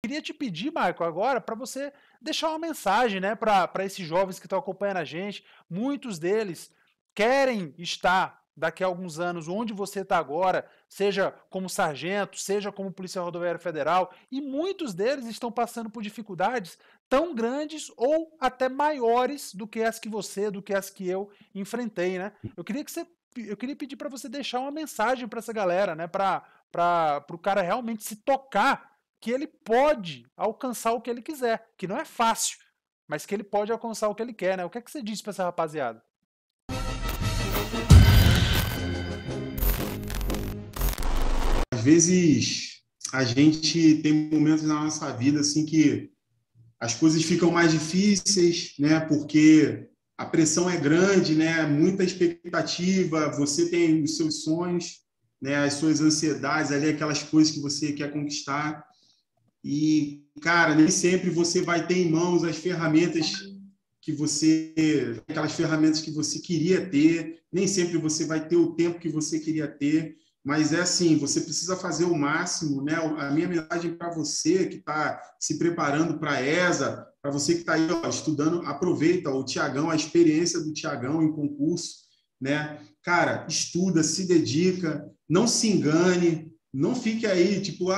queria te pedir, Marco, agora, para você deixar uma mensagem, né, para esses jovens que estão acompanhando a gente. Muitos deles querem estar daqui a alguns anos onde você está agora, seja como sargento, seja como Polícia Rodoviária Federal, e muitos deles estão passando por dificuldades tão grandes ou até maiores do que as que você, do que as que eu enfrentei, né? Eu queria pedir para você deixar uma mensagem para essa galera, né, para o cara realmente se tocar que ele pode alcançar o que ele quiser, que não é fácil, mas que ele pode alcançar o que ele quer, né? O que é que você diz para essa rapaziada? Às vezes a gente tem momentos na nossa vida assim que as coisas ficam mais difíceis, né? Porque a pressão é grande, né? Muita expectativa, você tem os seus sonhos, né? As suas ansiedades ali, aquelas coisas que você quer conquistar. E, cara, nem sempre você vai ter em mãos as ferramentas aquelas ferramentas que você queria ter, nem sempre você vai ter o tempo que você queria ter, mas é assim, você precisa fazer o máximo, né? A minha mensagem para você que está se preparando para a ESA, para você que está aí ó, estudando, aproveita o Tiagão, a experiência do Tiagão em concurso, né? Cara, estuda, se dedica, não se engane, não fique aí, tipo,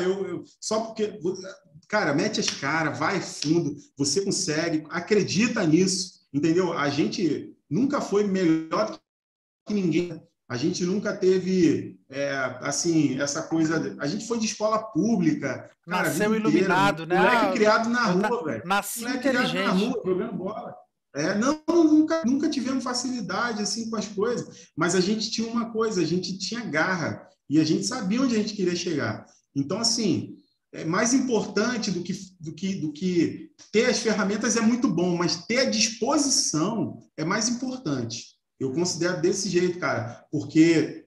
só porque. Cara, mete as caras, vai fundo, você consegue, acredita nisso, entendeu? A gente nunca foi melhor que ninguém. A gente nunca teve, assim, essa coisa. A gente foi de escola pública, cara, a vida Nasceu inteira. iluminado, né? Moleque criado na rua, velho. Nasci Moleque criado na inteligente. rua, jogando bola. Não, nunca tivemos facilidade assim com as coisas, mas a gente tinha uma coisa, a gente tinha garra e a gente sabia onde a gente queria chegar. Então, assim, é mais importante do que ter as ferramentas é muito bom, mas ter a disposição é mais importante. Eu considero desse jeito, cara, porque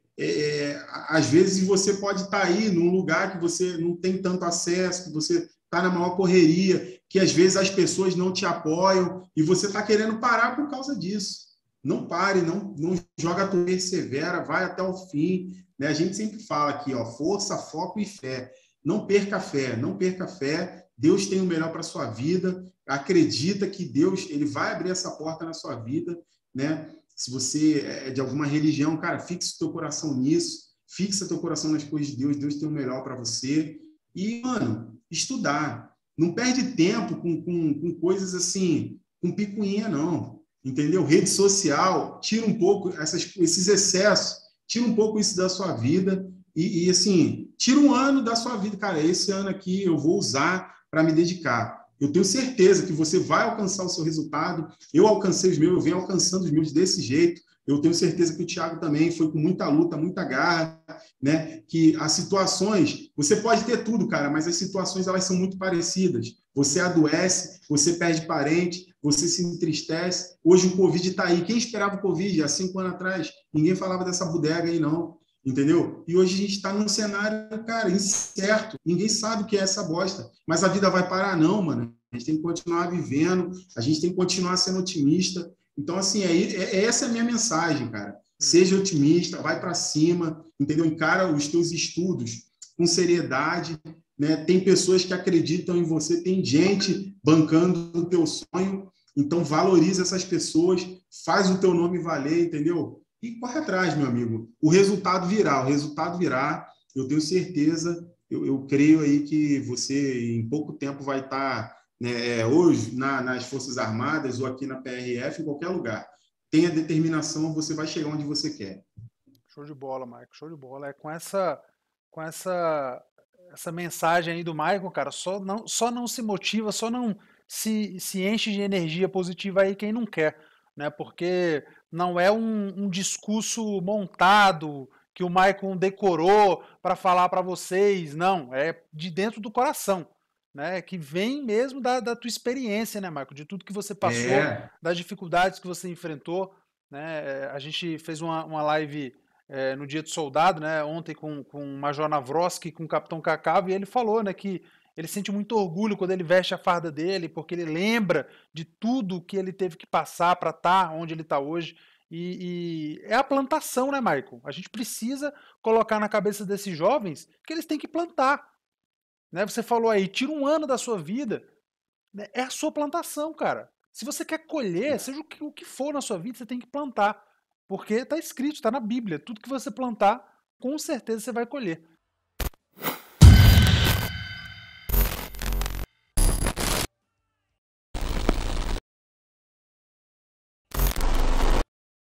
às vezes você pode estar aí num lugar que você não tem tanto acesso, que você está na maior correria, que às vezes as pessoas não te apoiam e você está querendo parar por causa disso. Não pare, não joga a tua persevera, vai até o fim. Né? A gente sempre fala aqui, ó, força, foco e fé. Não perca a fé, não perca a fé. Deus tem o melhor para a sua vida. Acredita que Deus ele vai abrir essa porta na sua vida, né? Se você é de alguma religião, cara, fixe o teu coração nisso, fixa teu coração nas coisas de Deus, Deus tem o melhor para você. E, mano, estudar. Não perde tempo com coisas assim, com picuinha, não. Entendeu? Rede social, tira um pouco esses excessos, tira um pouco isso da sua vida assim, tira um ano da sua vida. Cara, esse ano aqui eu vou usar para me dedicar. Eu tenho certeza que você vai alcançar o seu resultado. Eu alcancei os meus, eu venho alcançando os meus desse jeito. Eu tenho certeza que o Thiago também foi com muita luta, muita garra, né? Que as situações, você pode ter tudo, cara, mas as situações elas são muito parecidas. Você adoece, você perde parente, você se entristece. Hoje o Covid está aí. Quem esperava o Covid há 5 anos atrás? Ninguém falava dessa bodega aí, não. Entendeu? E hoje a gente está num cenário, cara, incerto. Ninguém sabe o que é essa bosta. Mas a vida vai parar, não, mano. A gente tem que continuar vivendo, a gente tem que continuar sendo otimista. Então, assim, essa é a minha mensagem, cara. Seja otimista, vai para cima, entendeu? Encara os teus estudos com seriedade, né? Tem pessoas que acreditam em você, tem gente bancando o teu sonho, então valoriza essas pessoas, faz o teu nome valer, entendeu? E corre atrás, meu amigo. O resultado virá, o resultado virá, eu tenho certeza, eu creio aí que você em pouco tempo vai estar né, hoje nas Forças Armadas ou aqui na PRF, em qualquer lugar. Tenha determinação, você vai chegar onde você quer. Show de bola, Marco, show de bola. É com essa mensagem aí do Maicon, cara, só não se motiva, só não se enche de energia positiva aí quem não quer, né? Porque não é um discurso montado que o Maicon decorou para falar para vocês, não, é de dentro do coração, né? Que vem mesmo da tua experiência, né, Maicon? De tudo que você passou, das dificuldades que você enfrentou, né? A gente fez uma live no Dia do Soldado, né, ontem com o Major Navrosky, com o Capitão Cacava, e ele falou, né, que ele sente muito orgulho quando ele veste a farda dele, porque ele lembra de tudo que ele teve que passar para estar onde ele está hoje. E é a plantação, né, Michael? A gente precisa colocar na cabeça desses jovens que eles têm que plantar. né? Você falou aí, tira um ano da sua vida, né? É a sua plantação, cara. Se você quer colher, seja o que for na sua vida, você tem que plantar. Porque está escrito, está na Bíblia. Tudo que você plantar, com certeza você vai colher.